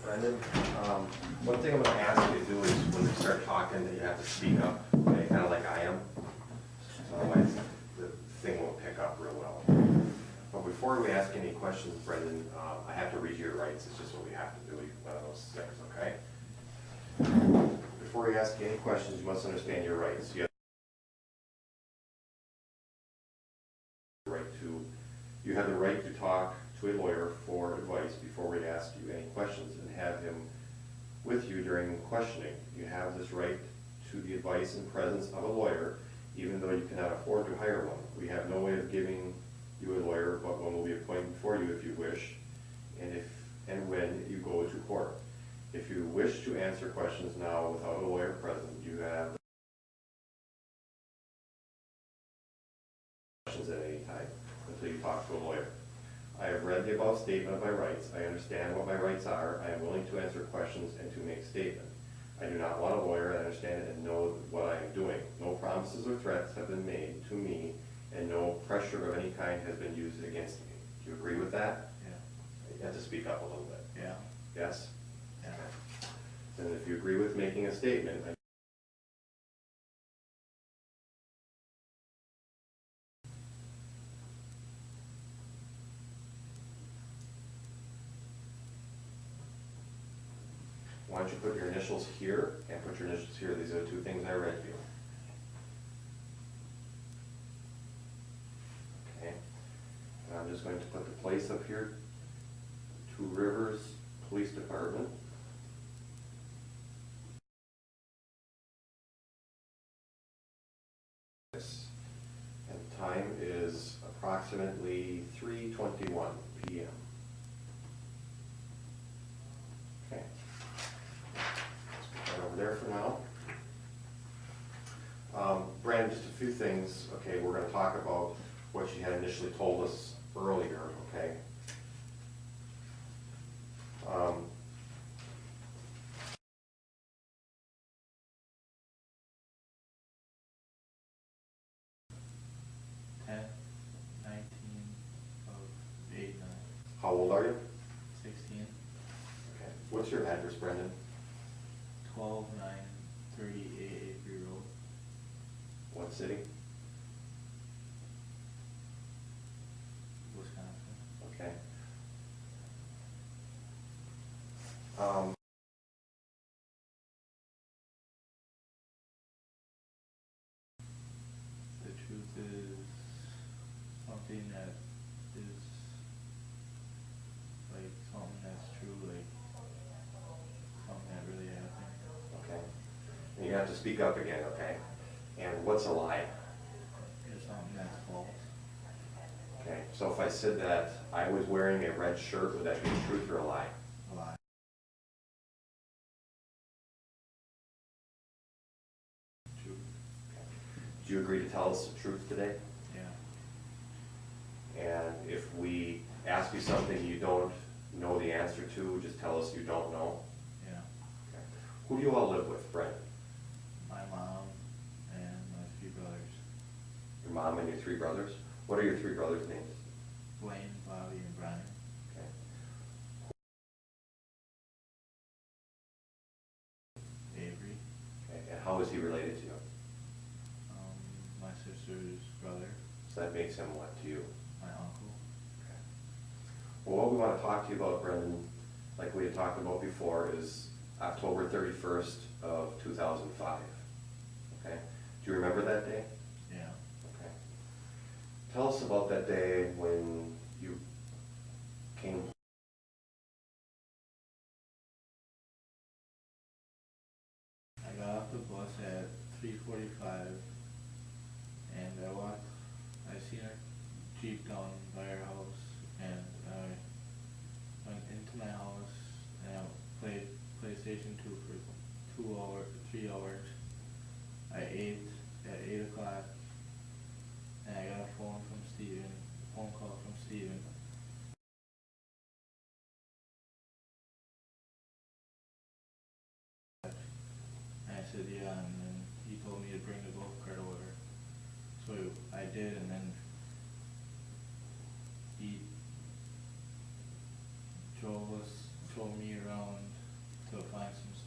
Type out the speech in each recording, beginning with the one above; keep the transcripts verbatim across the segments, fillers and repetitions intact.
Brendan. Um, one thing I'm gonna ask you to do is when you start talking, that you have to speak up, okay, kind of like I am. Otherwise, the thing won't pick up real well. But before we ask any questions, Brendan, uh, I have to read you your rights. It's just what we have to do, one of those things, okay? Before we ask you any questions, you must understand your rights. You have the right to, you have the right to talk to a lawyer for advice before we ask you any questions and have him with you during questioning. You have this right to the advice and presence of a lawyer, even though you cannot afford to hire one. We have no way of giving you a lawyer, but one will be appointed for you if you wish, and if and when you go to court. If you wish to answer questions now without a lawyer present, you have questions at any time until you talk to a lawyer. I have read the above statement of my rights. I understand what my rights are. I am willing to answer questions and to make statements. I do not want a lawyer. I understand it and know what I am doing. No promises or threats have been made to me, and no pressure of any kind has been used against me. Do you agree with that? Yeah. You have to speak up a little bit. Yeah. Yes? Yeah. Okay. And if you agree with making a statement, I why don't you put your initials here and put your initials here. These are the two things I read you. Okay. And I'm just going to put the place up here, Two Rivers Police Department. And the time is approximately three twenty-one p m Okay. Let's put that over there for now. Um, Brandon, just a few things. Okay, we're going to talk about what you had initially told us earlier, okay? Um, ten, nineteen, of eight, nine, how old are you? sixteen, Okay. What's your address, Brendan? twelve, nine, thirty-eight Avery Road, What city? Wisconsin. Okay. Um, The truth is something that is like something that's true, like something that really happened. okay. And you have to speak up again, okay? And what's a lie? It's something that's false. Okay. So if I said that I was wearing a red shirt, would that be truth or a lie? A lie. Truth. Do you agree to tell us the truth today? Yeah. And if we ask you something you don't know the answer to, just tell us you don't know? Yeah. Okay. Who do you all live with, Brent? My mom and my three brothers, Your mom and your three brothers? What are your three brothers' names? Blaine, Bobby, and Brian. Okay. Avery, Okay. And how is he related to you? um, my sister's brother, So that makes him what to you? my uncle. Okay. Well, what we want to talk to you about, Brendan, like we had talked about before, is October thirty-first of two thousand five. Okay? Do you remember that day? Yeah. Okay. Tell us about that day when you came. I got off the bus at three forty-five, and I walked, I seen a Jeep down by our house, and I went into my house, and I played PlayStation two for two hours, three hours. I ate at eight o'clock, and I got a phone from Steven, a phone call from Steven. And I said, yeah, and then he told me to bring the golf cart over. So I did, and then he drove us, drove me around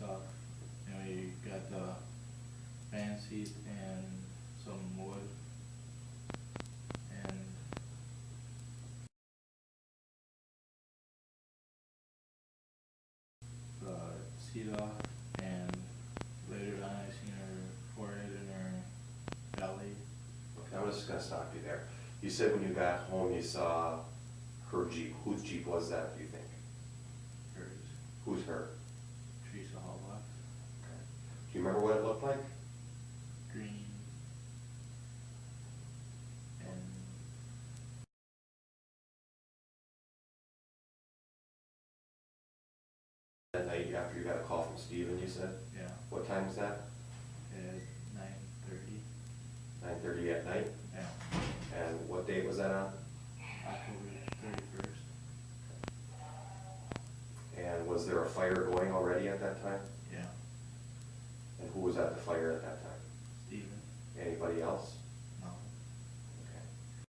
stuff. And we got the fan seat and some wood. And the seat off, and later on I seen her forehead and her belly. Okay, I'm just gonna stop you there. You said when you got home you saw her Jeep. Whose Jeep was that, do you think? Hers. Who's her? Teresa Hallbox. Okay. Do you remember what it looked like? Green. And That night after you got a call from Steven, you said? yeah, What time was that? at nine thirty. Nine thirty at night? Yeah. And what date was that on? October thirty-first. And was there a fire going already at that time? Yeah. And who was at the fire at that time? Steven. Anybody else? No. Okay.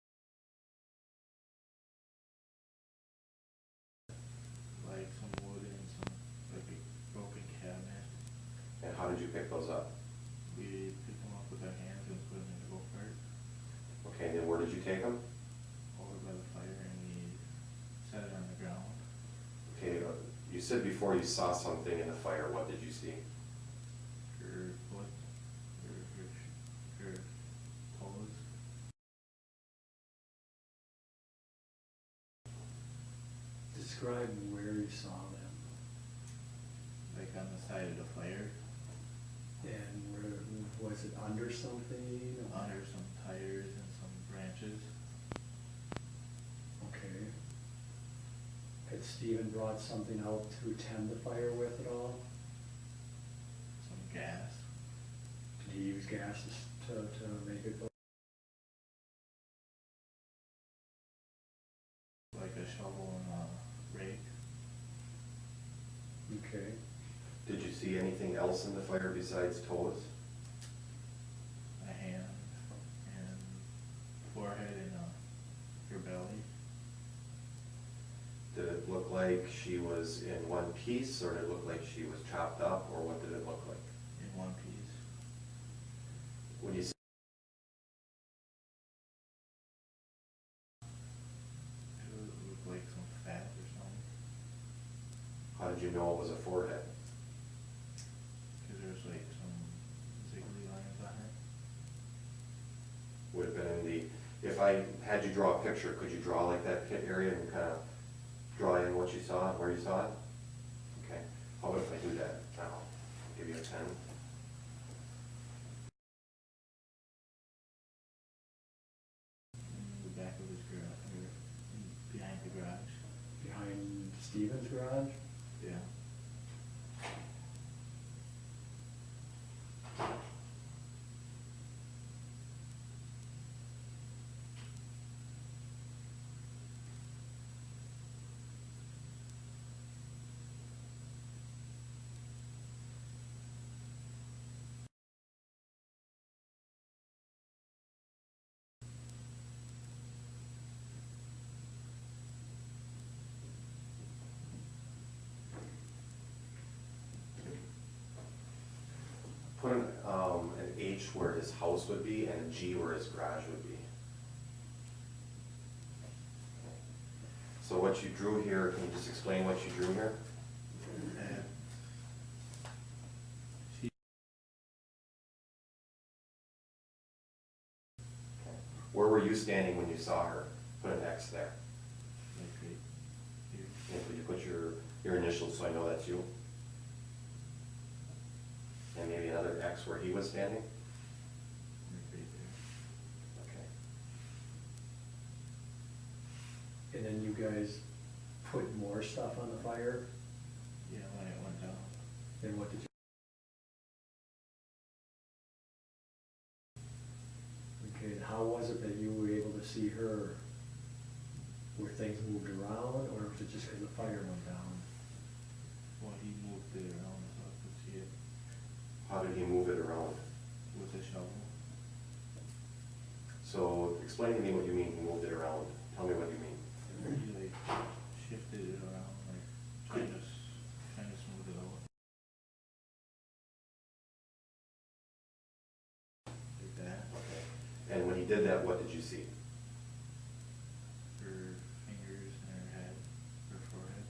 Like some wood and some, like a broken cabinet. And how did you pick those up? We picked them up with our hands and put them in the go-kart Okay, then where did you take them? over by the fire, and we set it on the ground. Okay, uh, you said before you saw something in the fire. What did you see? Her foot, her, her, sh- her toes. Describe where you saw them, Like on the side of the fire, and where, was it under something? or- under some tires and some branches. Okay. Had Steven brought something out to tend the fire with at all? Some gas. Did he use gases to, to make it go? Like a shovel and a rake. Okay. Did you see anything else in the fire besides toes? A hand and forehead and uh, her belly. Did it look like she was in one piece, or did it look like she was chopped up, or what did it look like? In one piece. When you s- It would look like some fat or something. how did you know it was a forehead? Cause there's like some ziggly lines on it. Would have been in the, if I had you draw a picture, could you draw like that pit area and kind of draw in what you saw and where you saw it? Okay, how about if I do that now? I'll give you a pen. In the back of his garage, or in- behind the garage. Behind Steven's garage? Yeah. Put an, um, an H where his house would be and a G where his garage would be. So what you drew here, can you just explain what you drew here? And she, Where were you standing when you saw her? Put an X there. like right here, And could you put your, your initials so I know that's you? And maybe another X where he was standing? like right there. Okay. And then you guys put more stuff on the fire? Yeah, when it went down. And what did you? Okay, and how was it that you were able to see her? Were things moved around, or was it just because the fire went down? Well, he moved it around so I could see it How did he move it around? with a shovel. So explain to me what you mean he moved it around. Tell me what you mean. He like shifted it around, like trying to, s- trying to smooth it out. sled, what did you see? Her fingers and her head, her forehead.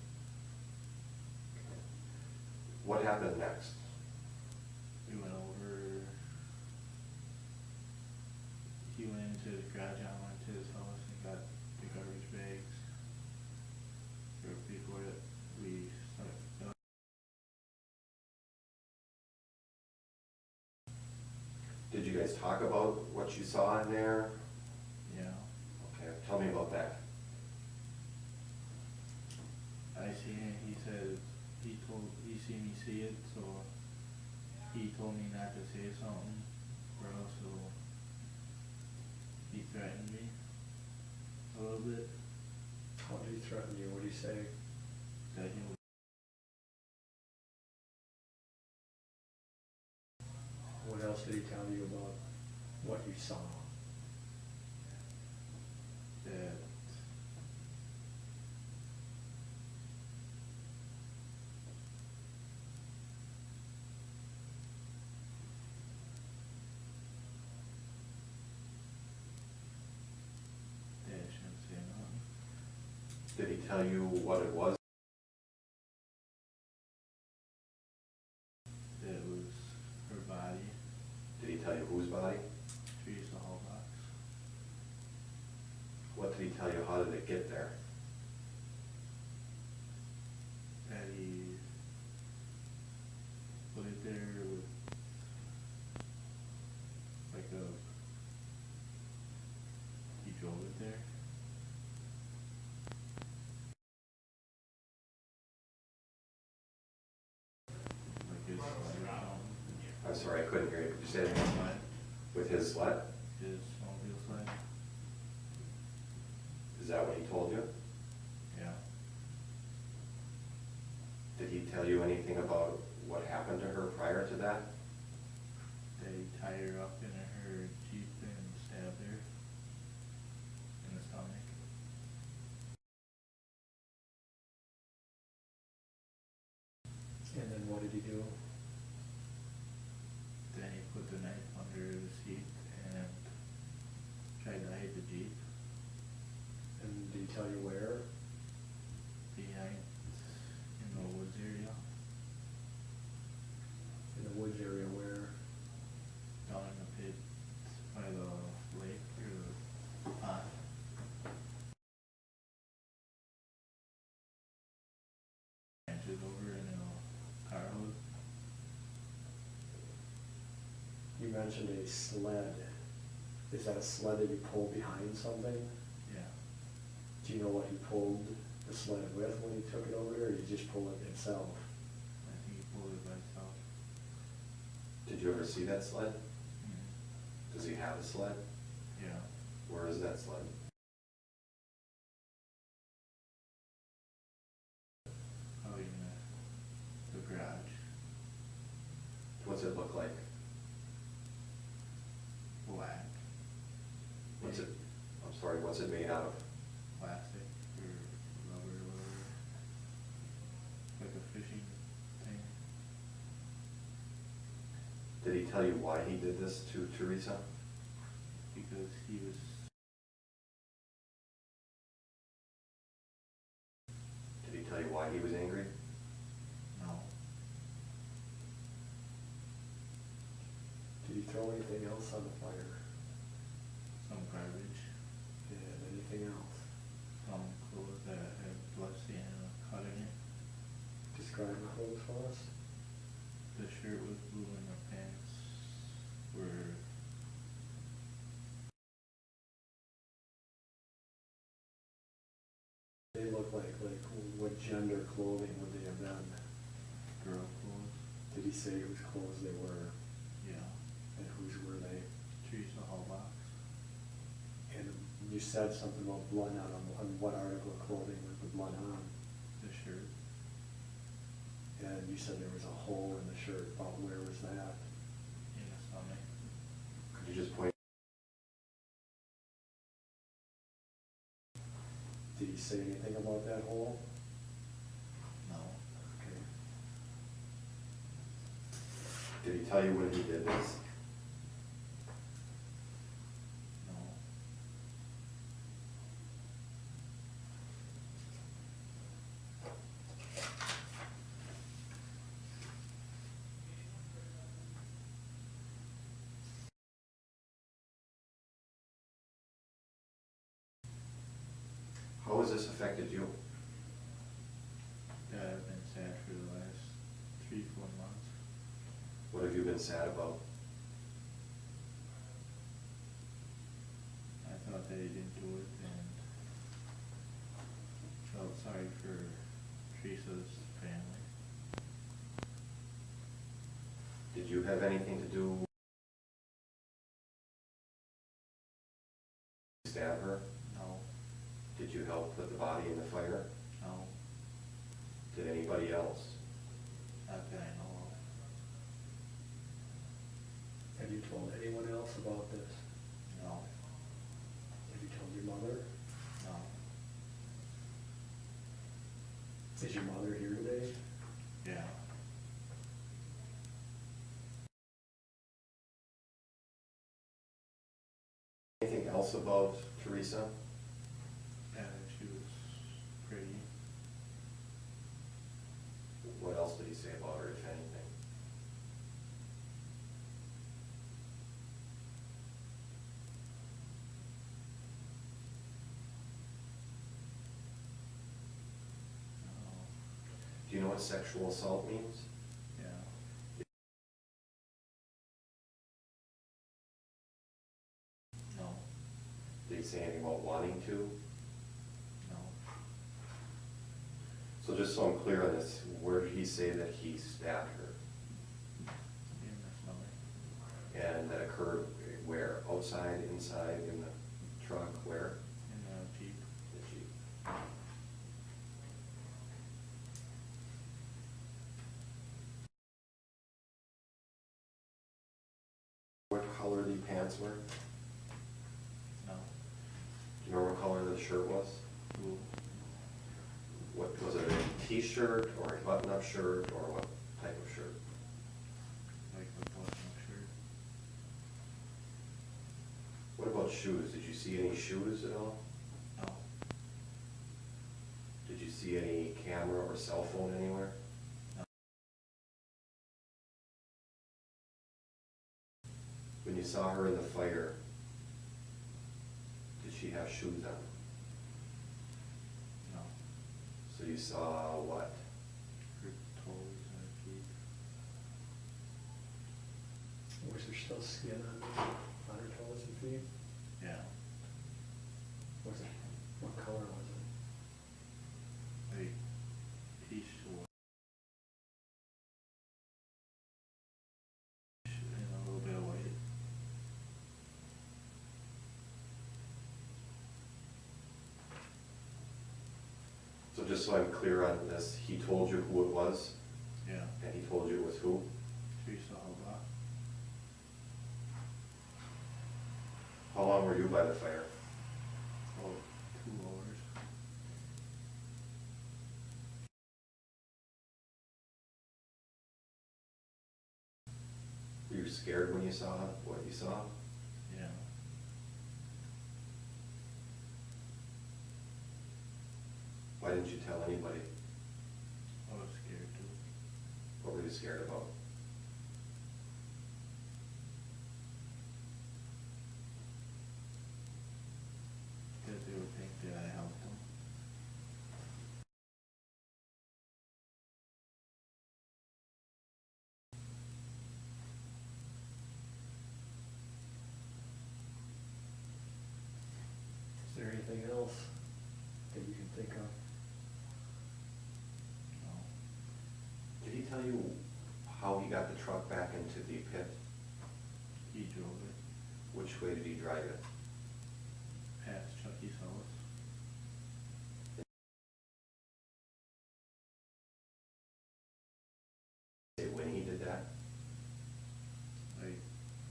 What happened next? We went over, he went into his garage, I went to his house and got the garbage bags. Or before that, we started, Did you guys talk about what you saw in there? yeah. Okay, tell me about that. I seen it, he said, he told, he seen me see it, so he told me not to say something, or else he'll, he threatened me a little bit, How did he threaten you? What did he say? that he would, What else did he tell you about what you saw? that that I shouldn't say nothing. Did he tell you what it was? That it was her body, Did he tell you whose body? Teresa Hallbox. What did he tell you? How did it get there? That he put it there with like a, he drove it there. Like his sled or something. I'm sorry, I couldn't hear you. Could you say it again? Sled, With his sled? his snowmobile sled, Is that what he told you? yeah. Did he tell you anything about what happened to her prior to that? That he tied her up in her Jeep and stabbed her in the stomach. And then what did he do? Then he put the knife under the seat and tried to hide the Jeep And did he tell you where? behind, in the woods area, In the woods area where? down in the pit by the lake or the pond. Branches over in a car hood. You mentioned a sled. Is that a sled that you pull behind something? Yeah, Do you know what he pulled the sled with when he took it over there, or did he just pull it himself? I think he pulled it by himself. Did you ever see that sled? Mm. Does he have a sled? Yeah, Where is that sled? probably in the, the garage. What's it look like? Black. What's it, I'm sorry, what's it made out of? Plastic or rubber or whatever. Like a fishing thing. Did he tell you why he did this to Teresa? Because he was, Did he tell you why he was angry? no, Did he throw anything else on the fire? some garbage, And anything else? some clothes that had blood stain and a cut in it. Describe the clothes for us. The shirt was blue and the pants were They look like, like, what gender clothing would they have done? girl clothes. Did he say whose clothes they were, Yeah, and whose were they? Teresa Hallbox. And you said something about blood on, them. On what article of clothing was the blood on? The shirt And you said there was a hole in the shirt, about where was that? in the stomach. Could you just point? Did he say anything about that hole? No, Okay. Did he tell you when he did this? no, has this affected you? that I've been sad for the last three, four months. What have you been sad about? I thought that he didn't do it and felt sorry for Teresa's family. Did you have anything to do stab her? No, Did you help put the body in the fire? no, Did anybody else? not that I know of. Have you told anyone else about this? No, Have you told your mother? no, Is your mother here today? yeah. Anything else about Teresa? Yeah, that she was pretty. What else did he say about her, if anything? No, Do you know what sexual assault means? yeah. No, Did he say anything about wanting to? no. So just so I'm clear on this, where did he say that he stabbed her? In the stomach, And that occurred where? Outside, inside, in the truck, where? in the Jeep. The Jeep. What color the pants were? No, Do you remember what color the shirt was? blue, What, was it a t-shirt or a button-up shirt or what type of shirt? like a button-up shirt. What about shoes? Did you see any shoes at all? No, Did you see any camera or cell phone anywhere? no, When you saw her in the fire, did she have shoes on? no. So you saw what? Her toes and her feet. Was there still skin on her, on her toes and feet? Yeah, Was it, what color was it? like t-shirt. And a little bit of white. So just so I'm clear on this, he told you who it was, Yeah, and he told you it was who? Teresa Halbach. How long were you by the fire? Oh, two hours. Were you scared when you saw what you saw? Yeah, Why didn't you tell anybody? I was scared too. What were you scared about? Because they would think that I helped them. Is there anything else that you can think of? No, Did he tell you how he got the truck back into the pit? he drove it Which way did he drive it? past Chucky's house. Say when he did that? Like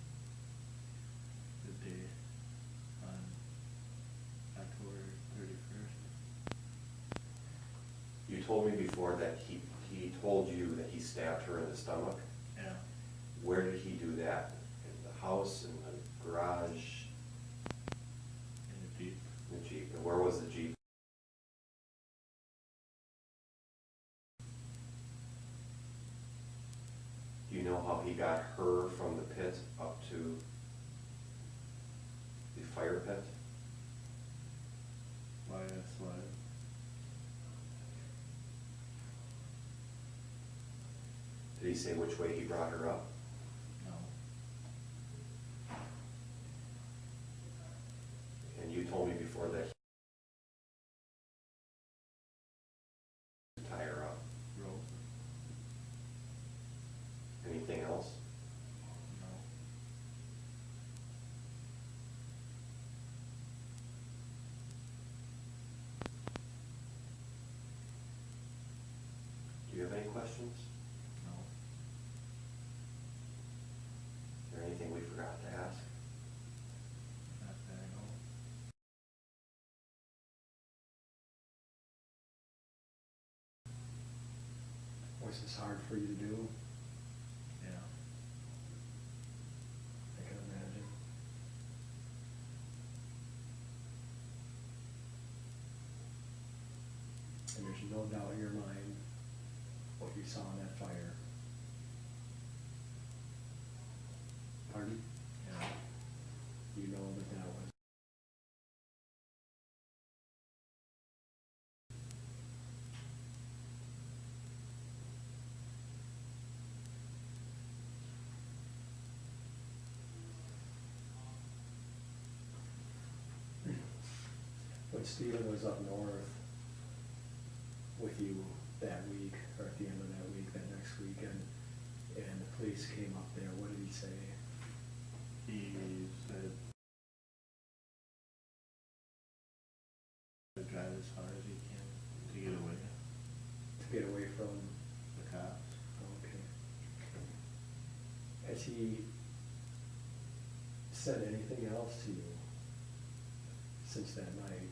the day on October thirty-first. You told me before that he, he told you that he stabbed her in the stomach. Yeah, Where did he do that? In the house, in the garage, in the Jeep. in the Jeep? And where was the Jeep? Do you know how he got her from the pit up to the fire pit? Why I slide. Did he say which way he brought her up? No. And you told me before that he tie her up. Rope. Anything else? No. Do you have any questions? No. Is there anything we forgot to ask? Not that I know. Was this hard for you to do? Yeah. I can imagine. And there's no doubt in your mind what you saw in that fire. Pardon? Yeah. You know that that was. When Stephen was up north with you that week, or at the end of that week, that next weekend, and the police came up there, what did he say? He said to drive as hard as he can to get away To get away from, the cops. okay. Has he said anything else to you since that night?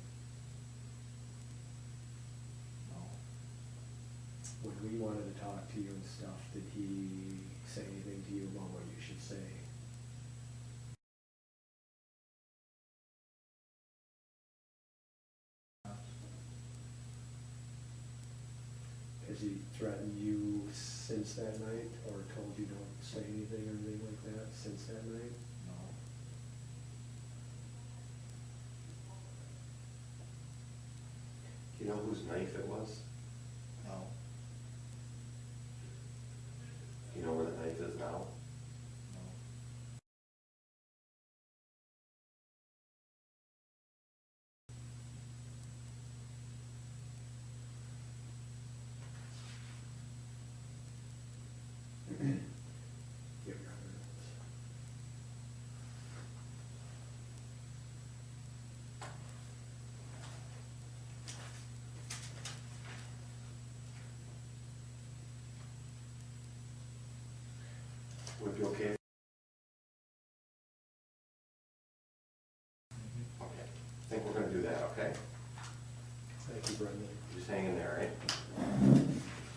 No. When we wanted to talk to you and stuff, did he say anything to you about what you should say? Has he threatened you since that night, or told you don't say anything or anything like that since that night? No. Do you know whose knife it was? No. Do you know where the knife is now? No. Give your other notes. Would it be okay? Mhm. Okay. I think we're gonna do that, okay? Thank you, Brendan. Just hang in there, right?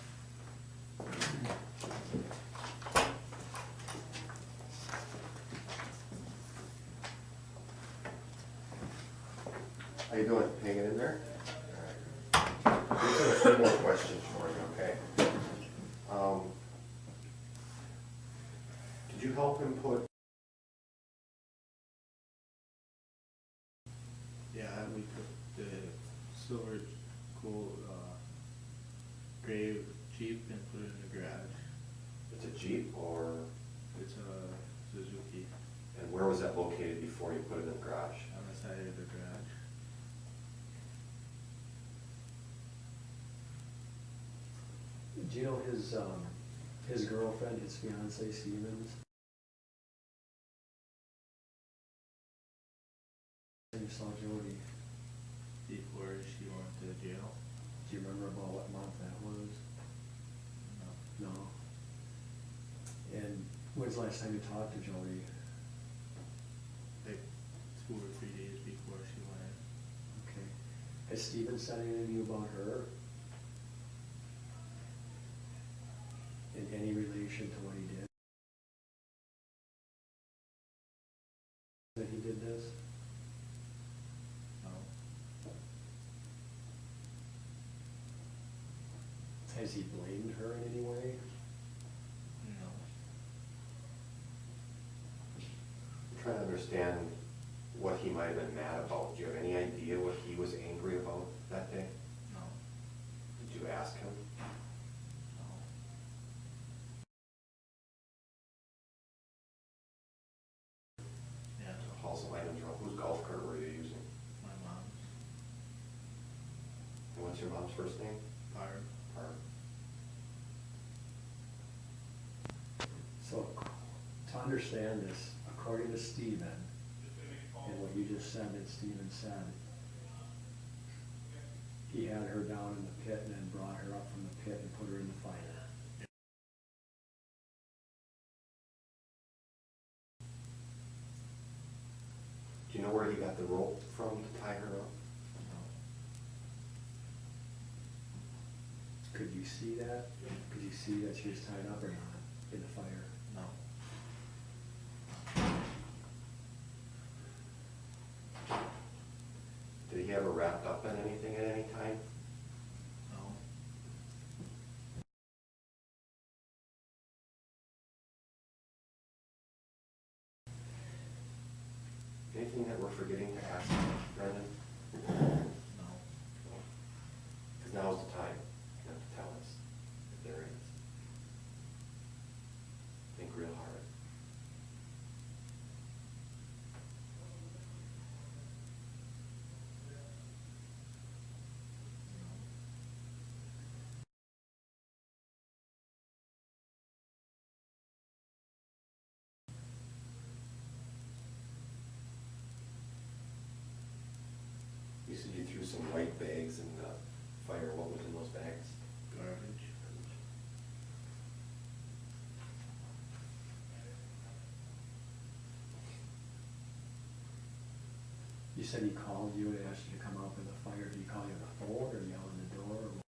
How you doing? Hanging in there? All right. These are a few more questions for you, okay? Um, Did you help him put, Yeah, we took the silver cool, uh, gray Jeep and put it in the garage. it's a Jeep, or, It's a Suzuki and where was that located before you put it in the garage? on the side of the garage. Do you know his, um, his girlfriend, his fiancee Stevens? And you saw Jody. Before she went to jail. Do you remember about what month that was? No. No. And when's the last time you talked to Jody? Like two or three days before she went in. Okay. Has Steven said anything to you about her? In any relation to what he did? That he did this? No. Has he blamed her in any way? No. I'm trying to understand what he might have been mad about. Do you have any idea what he was angry about that day? No. Did you ask him? mom's first name? Barb. Barb. So, to understand this, according to Stephen, and what you just said that Stephen said, he had her down in the pit and then brought her up from the pit and put her in the fire. Do you know where he got the rope from to tie her up? Could you see that? Could you see that she was tied up or not in the fire? No. Did he have her wrapped up in anything at any time? No. Anything that we're forgetting to ask, Brendan? No. Because now's the time. You have to tell us if there is. Think real hard. You said you threw some white bags in the fire. What was in those bags? Garbage. You said he called you and asked you to come out with the fire. Did he call you on the phone or yell on the door? Or what?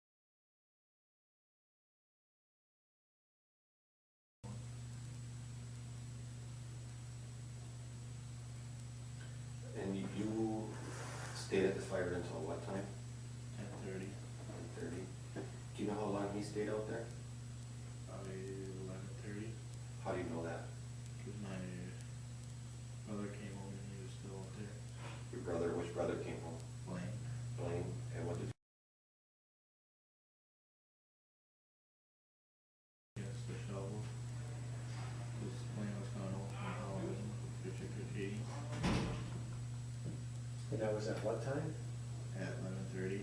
And you- you stayed at the fire until what time? Ten thirty. Ten thirty. Do you know how long he stayed out there? Probably eleven thirty. How do you know that? Cause my brother came home and he was still out there. Your brother, which brother came home? Blaine. Blaine, and what did Yes, the shovel. Cause Blaine was going home from Halloween for trick or treating And that was at what time? at eleven thirty.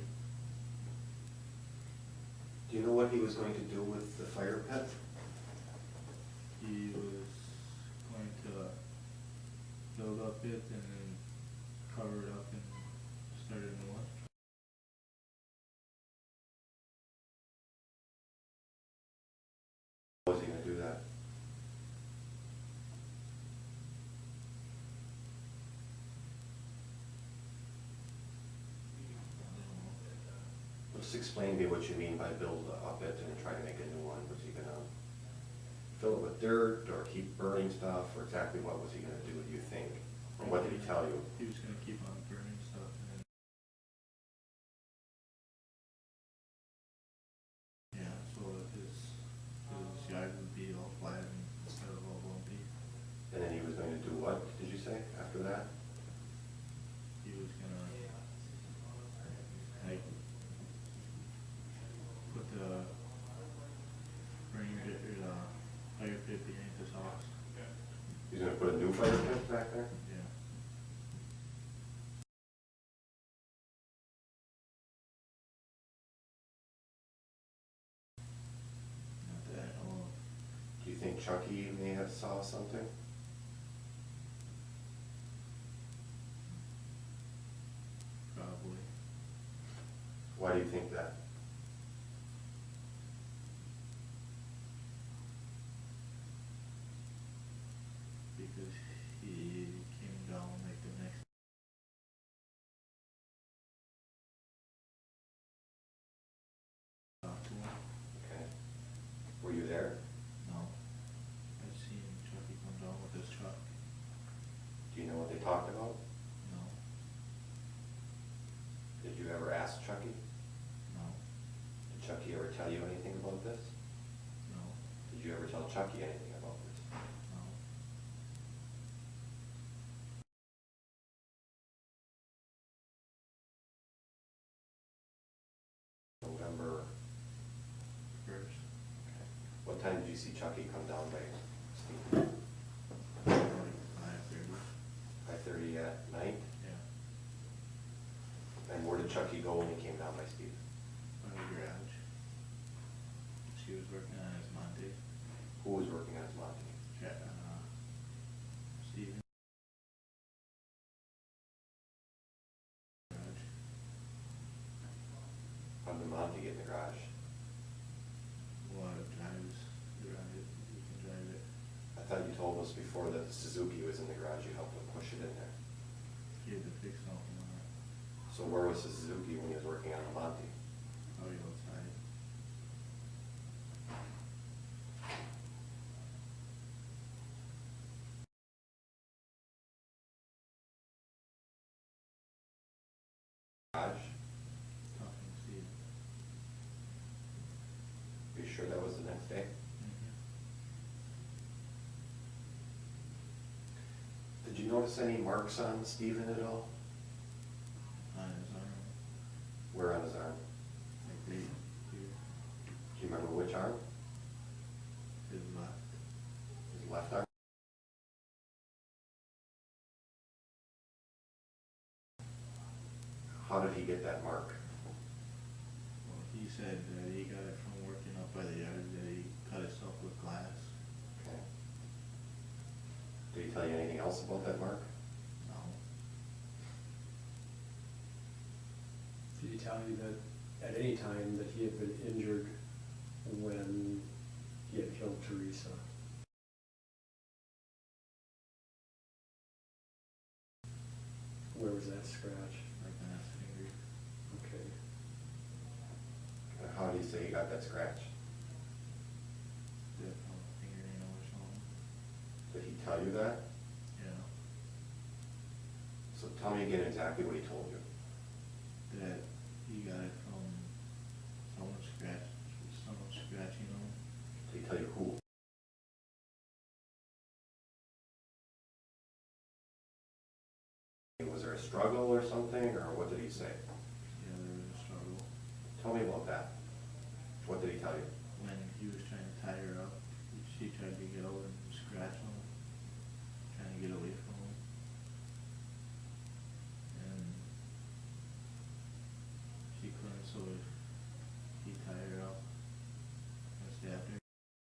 Do you know what he was going to do with the fire pit? He was going to build up it and then cover it up and start a new one. How was he gonna do that? Just explain to me what you mean by build up it and try to make a new one. Was he gonna fill it with dirt or keep burning stuff, or exactly what was he gonna do, do you think? And what did he tell you? He was gonna keep on burning stuff and then. Yeah, so that his, his yard would be all flat instead of all lumpy. And then he was going to do what, did you say, after that? He was gonna, like, put the range, or the fire pit behind his house. He's gonna put a new fire pit back there? Yeah. Not that I know of. Do you think Chucky may have saw something? Probably. Why do you think that? Because he came down like the next. Talked to him. Okay. Were you there? No. I've seen Chucky come down with his truck. Do you know what they talked about? No. Did you ever ask Chucky? No. Did Chucky ever tell you anything about this? No. Did you ever tell Chucky anything about this? No. November, First. okay. What time did you see Chucky come down by Steve? Like five thirty. Five thirty at night? Yeah. And where did Chucky go when he came down by Steve? by the garage. She was working on his Monte. Who was working on his Monte? Ja- uh, Steven. Garage. How did the Monte get in the garage? Well, it drives, drive it, you can drive it. I thought you told us before that the Suzuki was in the garage, you helped him push it in there. He had to fix something on it. So where was the Suzuki when he was working on the Monte? Oh, he outside. Garage? Talking to Steve. Are you sure that was the next day? Mm-hmm. Did you notice any marks on Steven at all? On his arm. Where on his arm? Like right here. Do you remember which arm? His left. His left arm? How did he get that mark? Well, he said that he got it from working up by the yard, that he cut himself with glass. Okay. Did he tell you anything else about that mark? No. Did he tell you that at any time that he had been injured when he had killed Teresa? Where was that scratch? Like on his finger. Okay. And how do you say he got that scratch? Did it from a fingernail or something. Did he tell you that? Yeah. So tell me again exactly what he told you. That he got it from someone scratch, someone scratching him. Did he tell you who? Was there a struggle or something, or what did he say? Yeah, there was a struggle. Tell me about that. What did he tell you? When he was trying to tie her up, she tried to get over and scratch him, trying to get away from him. And she couldn't, so he tied her up and stabbed her.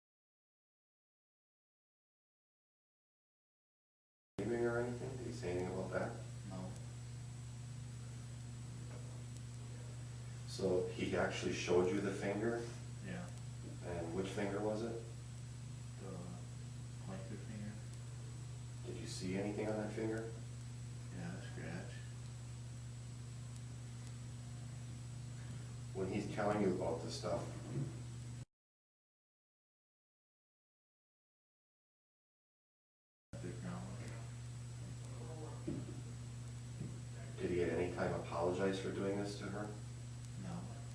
Anything or anything? Did he say anything about that? No. So he actually showed you the finger, Yeah. and which finger was it? The pointer finger. Did you see anything on that finger? Yeah, a scratch. When he's telling you about this stuff, At the ground. did he at any time apologize for doing this to her? No.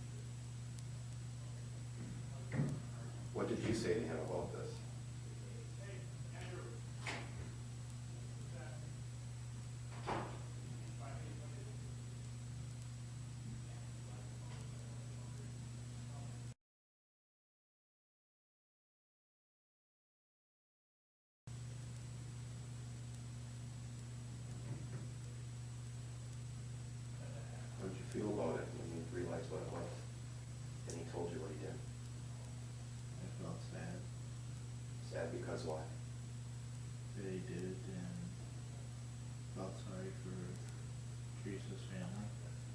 What did you say to him about this? How did you feel about it when you realized what it was? And he told you what he did? I felt sad Sad because why? that he did it, and felt sorry for Teresa's family.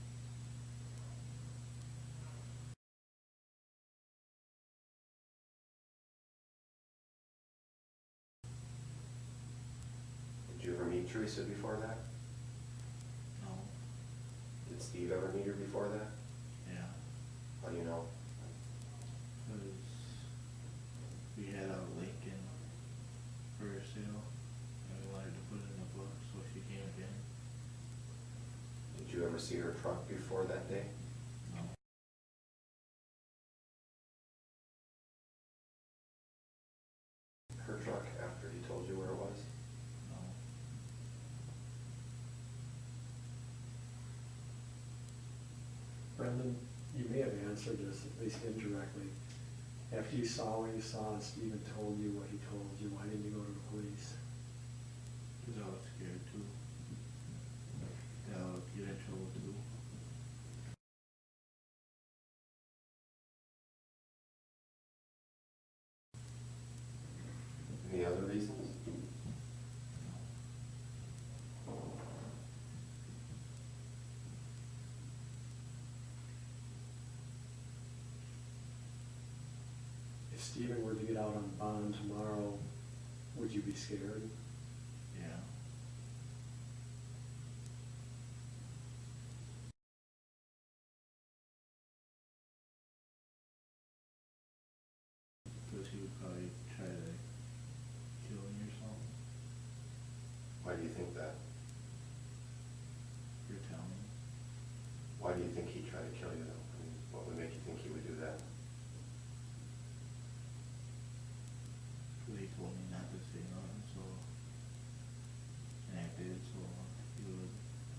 Did you ever meet Teresa before that? No. Did Steve ever meet her before that? Yeah. How do you know? Because we had a Lincoln for sale, and we wanted to put it in the book, so she came again. Did you ever see her truck before that day? No. Her truck after he told you where it was? No. Brendan, you may have answered this, at least indirectly. After you saw what you saw and Stephen told you what he told you, why didn't you go to the police? Because I was scared too. That I would get in trouble too. if Stephen were to get out on bond tomorrow, would you be scared? Yeah. Cause he would probably try to kill me or something. Why do you think that? You're telling me. Why do you think he'd try to kill you though? I mean, what would make you think he would do that? Cause he told me not to say nothing, so. And I did, so he would.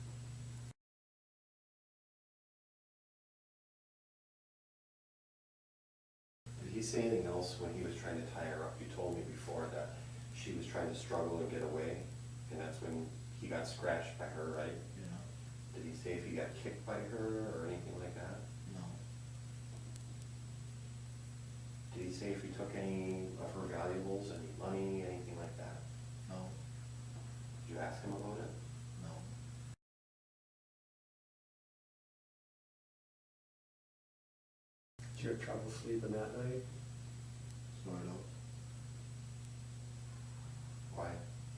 Did he say anything else when he was trying to tie her up? You told me before that she was trying to struggle and get away, and that's when he got scratched by her, right? Yeah. Did he say if he got kicked by her or anything like that? No. Did he say if he took any of her valuables, any money, anything like that? No. Did you ask him about it? No. Did you have trouble sleeping that night? Sort of. Why?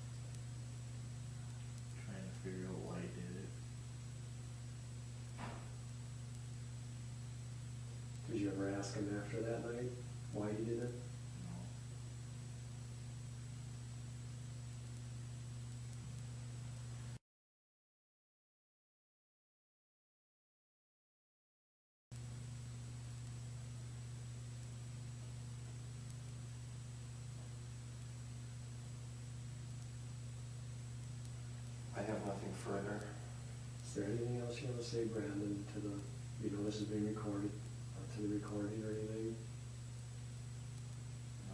Trying to figure out why he did it. Did you ever ask him after that night why he did it? No. I have nothing further. Is there anything else you want to say, Brandon, to the, you know this is being recorded, uh, to the recording or anything? No.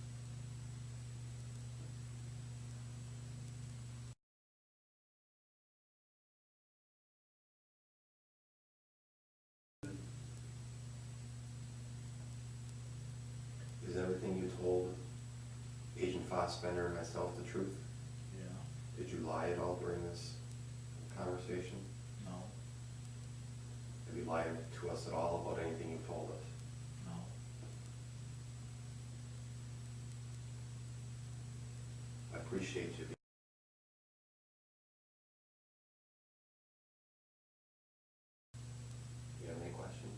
Is everything you told Agent Fossbender and myself the truth? Yeah. Did you lie at all during this conversation? No. Have you lied to us at all about anything you've told us? No. I appreciate you. You have any questions?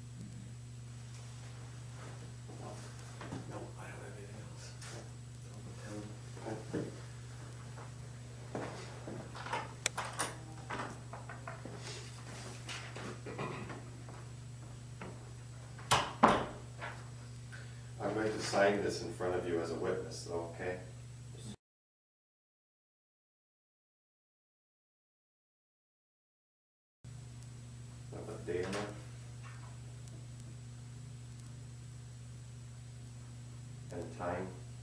No, I don't have anything else. Tell him. I'm going to sign this in front of you as a witness, okay? What about the date on it? And the time?